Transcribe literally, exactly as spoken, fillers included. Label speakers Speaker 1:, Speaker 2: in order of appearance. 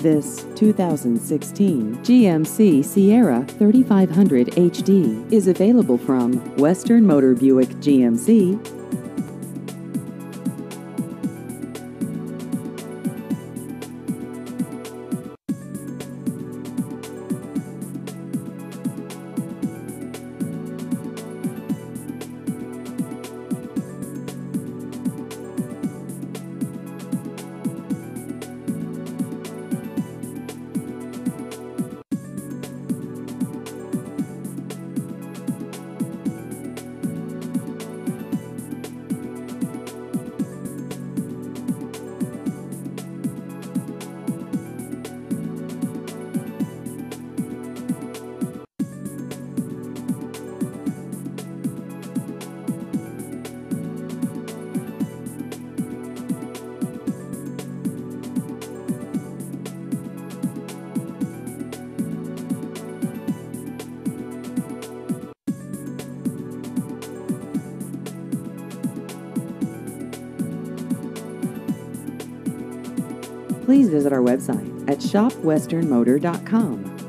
Speaker 1: This two thousand sixteen G M C Sierra thirty-five hundred H D is available from Western Motor Buick G M C. Please visit our website at shop western motor dot com.